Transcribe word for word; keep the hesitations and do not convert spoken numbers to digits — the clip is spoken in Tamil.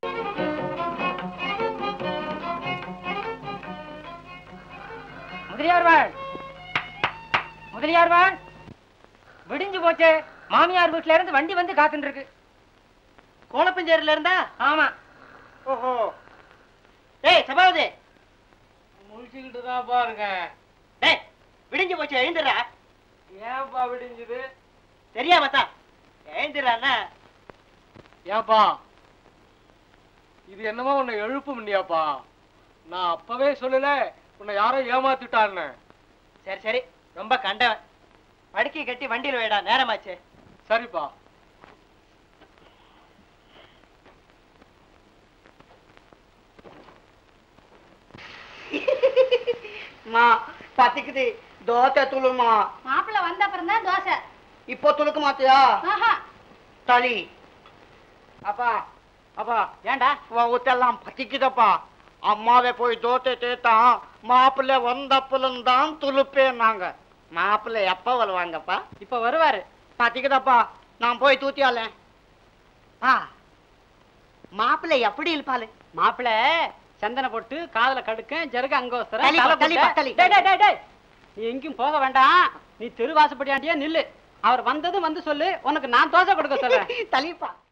முதலியார்வாள், முதலியார்வாள், விடிஞ்சு போச்சு. மாமியார் வீட்டுல இருந்து வண்டி வந்து காத்துட்டு இருக்கு. கோலப்பஞ்சேரியில இருந்தா? ஆமா. ஓஹோ. ஏய் சபாவதி, முடிச்சுக்கிட்டு தான் பாருங்க. டேய் விடிஞ்சு போச்சு, எழுந்துடுறா. ஏன்பா விடிஞ்சுது? தெரியாமத்தா எழுந்துடுறான்னா. ஏன்பா இது என்னமோ உன்னை எழுப்பு முடியாப்பா. நான் அப்பவே சொல்லல உன்னை யாரோ ஏமாத்திட்டான்னு. சரி சரி, ரொம்ப கண்டவன். படுக்கை கட்டி வண்டியில் வைடா, நேரமாச்சு. சரிப்பா. மா பத்திக்குது, தோசை துளுமா. மாப்பிள்ள வந்த அப்புறம் தான் தோசை. இப்போ துளுக்க மாத்தியா? தளி. அப்பா அப்பா, ஏண்டா ஊத்தெல்லாம் பத்திக்குதப்பா. அம்மாவே போய் தோசை தேத்தான், மாப்பிள்ளை வந்தப்புலந்தான் துளுப்பேன்னாங்க. மாப்பிள்ளை எப்ப வருவாங்கப்பா? இப்ப வருவாரு. பத்திக்குதப்பா, நான் போய் தூத்தியால. மாப்பிள்ளை எப்படி இருப்பாளு? மாப்பிள்ள சந்தன போட்டு காதல கடுக்க ஜருக அங்க நீ எங்கேயும் போக வேண்டாம். நீ தெருவாசப்படியாண்டியே நில்லு. அவர் வந்ததும் வந்து சொல்லு, உனக்கு நான் தோசை கொடுக்க சொல்றேன். தலிப்பா.